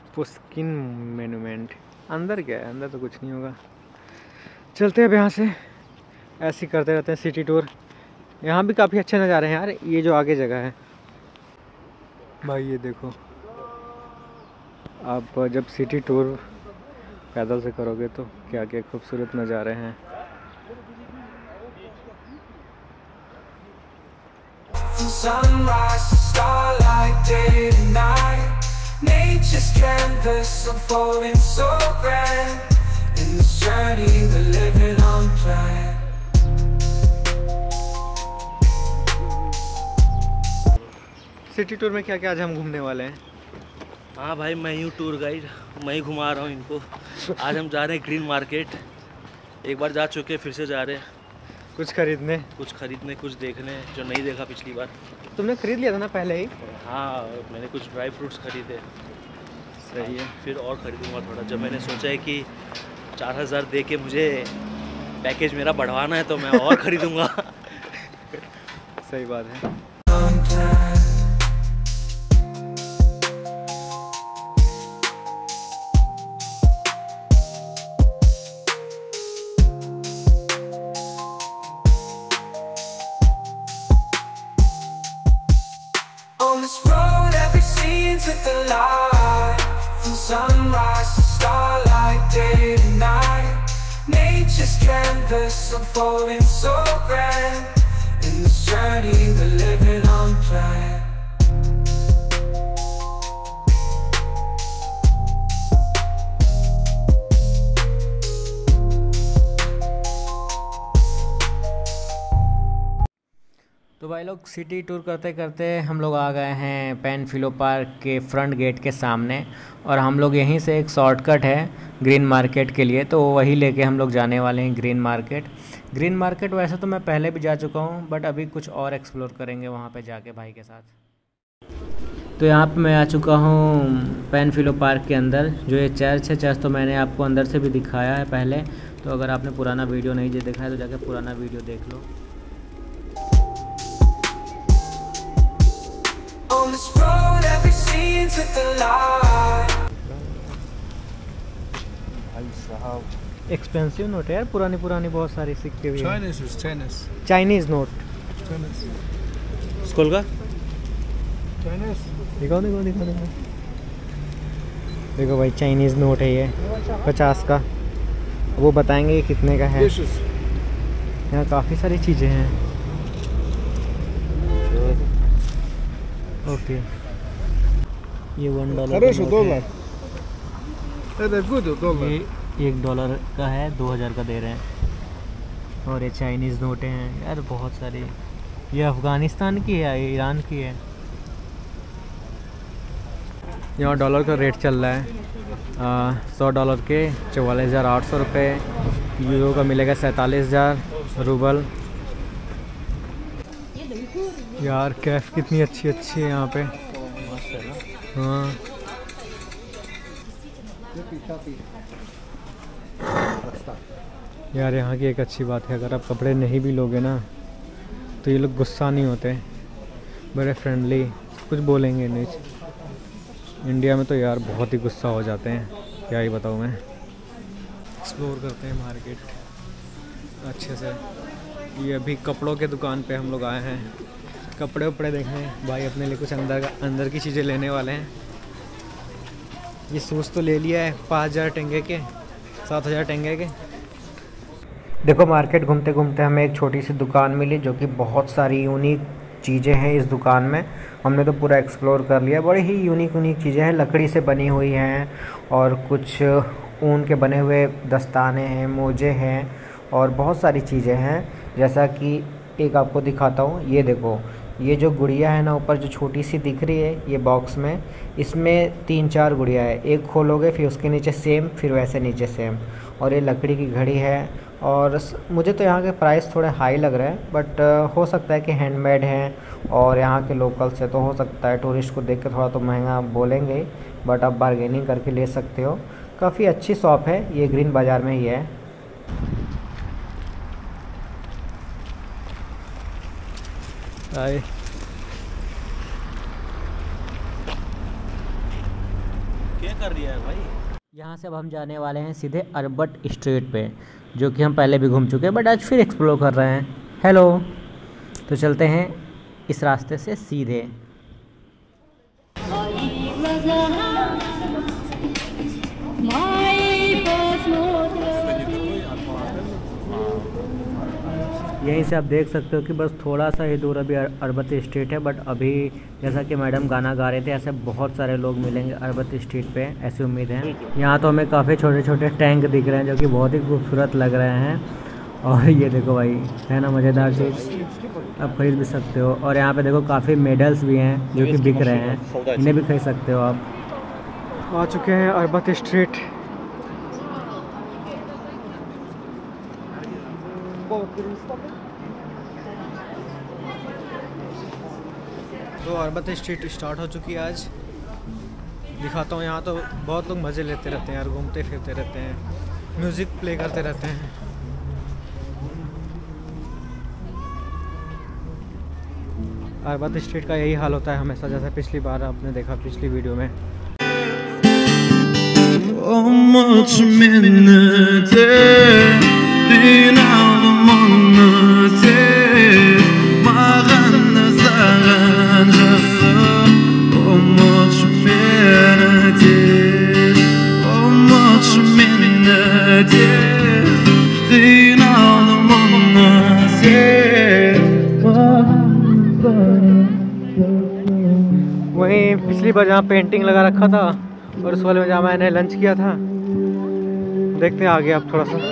पुस्किन monument. अंदर क्या है, अंदर तो कुछ नहीं होगा। चलते हैं अब यहाँ से, ऐसे ही करते रहते हैं सिटी टूर। यहाँ भी काफ़ी अच्छे नज़ारे हैं यार, ये जो आगे जगह है भाई, ये देखो। आप जब सिटी टूर पैदल से करोगे तो क्या क्या खूबसूरत नज़ारे हैं। Sunrise to starlight, day to night. Nature's canvas unfolding so grand. In this journey we're living unplanned. City tour में क्या क्या आज हम घूमने वाले हैं? हाँ भाई, मैं ही हूँ टूर गाइड, मैं ही घुमा रहा हूँ इनको। आज हम जा रहे हैं ग्रीन मार्केट। एक बार जा चुके, फिर से जा रहे हैं। कुछ खरीदने, कुछ देखने जो नहीं देखा पिछली बार। तुमने खरीद लिया था ना पहले ही? हाँ, मैंने कुछ ड्राई फ्रूट्स खरीदे। सही है। फिर और खरीदूंगा थोड़ा। जब मैंने सोचा है कि 4000 दे के मुझे पैकेज मेरा बढ़वाना है तो मैं और खरीदूंगा। सही बात है। On this road, every scene's with the light. From sunrise to starlight, day to night. Nature's canvas unfolding so grand. In this journey we're living unplanned. तो भाई लोग, सिटी टूर करते करते हम लोग आ गए हैं पेनफिलो पार्क के फ्रंट गेट के सामने। और हम लोग यहीं से एक शॉर्टकट है ग्रीन मार्केट के लिए, तो वही लेके हम लोग जाने वाले हैं ग्रीन मार्केट। ग्रीन मार्केट वैसे तो मैं पहले भी जा चुका हूँ, बट अभी कुछ और एक्सप्लोर करेंगे वहाँ पे जाके भाई के साथ। तो यहाँ पे मैं आ चुका हूँ पेनफिलो पार्क के अंदर। जो ये चर्च है, चर्च तो मैंने आपको अंदर से भी दिखाया है पहले, तो अगर आपने पुराना वीडियो नहीं देखा है तो जाके पुराना वीडियो देख लो। On this road, every scene's with the light. Expensive note है यार, पुरानी पुरानी बहुत सारी सिक्के भी हैं। Chinese note. स्कूल का दिखाओ दिखाओ दिखाओ दिखाओ। देखो भाई, चाइनीज़ नोट है ये 50 का। वो बताएंगे ये कितने का है। यहाँ काफ़ी सारी चीज़ें हैं। ओके, ये $1 ये $1 का है, 2000 का दे रहे हैं। और ये चाइनीज़ नोटें हैं यार बहुत सारी। ये अफ़गानिस्तान की है, ये ईरान की है। यहाँ डॉलर का रेट चल रहा है $100 के 44,800 रुपये। यूरो का मिलेगा 47,000 रूबल। यार कैफ कितनी अच्छी अच्छी है यहाँ पे। हाँ, यार यहाँ की एक अच्छी बात है, अगर आप कपड़े नहीं भी लोगे ना तो ये लोग गुस्सा नहीं होते, बड़े फ्रेंडली, कुछ बोलेंगे नहीं। इंडिया में तो यार बहुत ही गुस्सा हो जाते हैं, क्या ही बताऊँ मैं। एक्सप्लोर करते हैं मार्केट अच्छे से। ये अभी कपड़ों के दुकान पे हम लोग आए हैं, कपड़े वपड़े देखने भाई अपने लिए। कुछ अंदर की चीज़ें लेने वाले हैं। ये शूज़ तो ले लिया है 5,000 टेंगे के, 7,000 टेंगे के। देखो, मार्केट घूमते घूमते हमें एक छोटी सी दुकान मिली जो कि बहुत सारी यूनिक चीज़ें हैं इस दुकान में। हमने तो पूरा एक्सप्लोर कर लिया। बड़ी ही यूनिक चीज़ें हैं, लकड़ी से बनी हुई हैं और कुछ ऊन के बने हुए दस्ताने हैं, मोजे हैं और बहुत सारी चीज़ें हैं। जैसा कि एक आपको दिखाता हूँ, ये देखो, ये जो गुड़िया है ना ऊपर जो छोटी सी दिख रही है ये बॉक्स में, इसमें 3-4 गुड़िया है। एक खोलोगे फिर उसके नीचे सेम, फिर वैसे नीचे सेम। और ये लकड़ी की घड़ी है। और मुझे तो यहाँ के प्राइस थोड़े हाई लग रहे हैं, बट हो सकता है कि हैंडमेड हैं और यहाँ के लोकल से, तो हो सकता है टूरिस्ट को देख के थोड़ा तो महंगा बोलेंगे, बट आप बारगेनिंग करके ले सकते हो। काफ़ी अच्छी शॉप है ये, ग्रीन बाज़ार में ही है। क्या कर रही है भाई? यहाँ से अब हम जाने वाले हैं सीधे अरबट स्ट्रीट पे, जो कि हम पहले भी घूम चुके हैं बट आज फिर एक्सप्लोर कर रहे हैं। हेलो, तो चलते हैं इस रास्ते से सीधे। यहीं से आप देख सकते हो कि बस थोड़ा सा ही दूर अभी अरबत स्ट्रीट है, बट अभी जैसा कि मैडम गाना गा रहे थे ऐसे बहुत सारे लोग मिलेंगे अरबत स्ट्रीट पे, ऐसी उम्मीद है। यहाँ तो हमें काफ़ी छोटे छोटे टैंक दिख रहे हैं जो कि बहुत ही खूबसूरत लग रहे हैं। और ये देखो भाई, है ना मज़ेदार चीज़, आप खरीद भी सकते हो। और यहाँ पे देखो काफ़ी मेडल्स भी हैं जो कि बिक रहे हैं, इन्हें भी खरीद सकते हो आप। आ चुके हैं अरबत स्ट्रीट। तो अरबत स्ट्रीट स्टार्ट हो चुकी है आज। दिखाता हूँ, यहाँ तो बहुत लोग मज़े लेते रहते हैं यार, घूमते फिरते रहते हैं, म्यूज़िक प्ले करते रहते हैं। अरबत स्ट्रीट का यही हाल होता है हमेशा, जैसे पिछली बार आपने देखा पिछली वीडियो में। वहीं पिछली बार जहाँ पेंटिंग लगा रखा था और उस वाले में जहाँ मैंने लंच किया था, देखते हैं आगे आप थोड़ा सा।